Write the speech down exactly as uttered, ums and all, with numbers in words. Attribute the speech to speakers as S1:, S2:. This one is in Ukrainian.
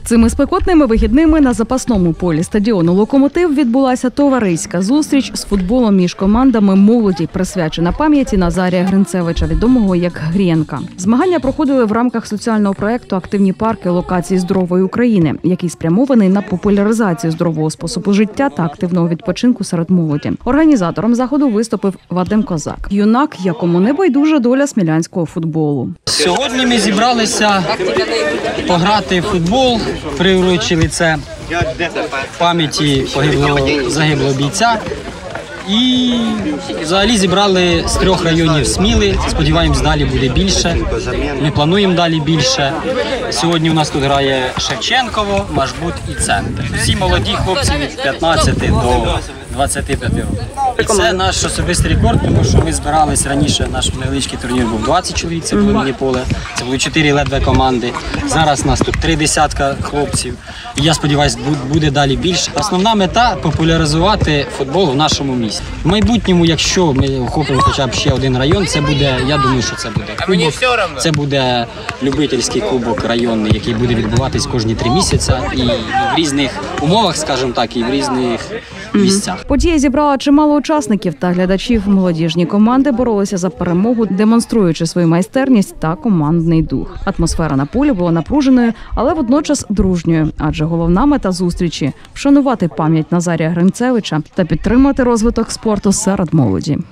S1: Цими спекотними вихідними на запасному полі стадіону «Локомотив» відбулася товариська зустріч з футболом між командами молоді, присвячена пам'яті Назарія Гринцевича, відомого як Грєнка. Змагання проходили в рамках соціального проєкту «Активні парки. Локації здорової України», який спрямований на популяризацію здорового способу життя та активного відпочинку серед молоді. Організатором заходу виступив Вадим Козак, юнак, якому не байдужа доля смілянського футболу.
S2: Сьогодні ми зібралися пограти в футбол, приурочили це пам'яті погиблого загиблого бійця. І взагалі зібрали з трьох районів Сміли. Сподіваємось, далі буде більше. Ми плануємо далі більше. Сьогодні у нас тут грає Шевченково, Машбут і Центр. Всі молоді хлопці від п'ятнадцяти до двадцяти п'яти років. Це наш особистий рекорд, тому що ми збирались раніше, наш невеличкий турнір був двадцять чоловік, це було міні-поле, це були чотири ледве команди. Зараз нас тут три десятка хлопців. І я сподіваюся, буде далі більше. Основна мета – популяризувати футбол в нашому місті. В майбутньому, якщо ми охопимо хоча б ще один район, це буде, я думаю, що це буде кубок. Це буде любительський кубок районний, який буде відбуватись кожні три місяці і в різних умовах, скажімо так, і в різних місцях.
S1: Подія зібрала чимало учасників та глядачів. Молодіжні команди боролися за перемогу, демонструючи свою майстерність та командний дух. Атмосфера на полі була напруженою, але водночас дружньою, адже головна мета зустрічі – вшанувати пам'ять Назарія Гринцевича та підтримати розвиток спорту серед молоді.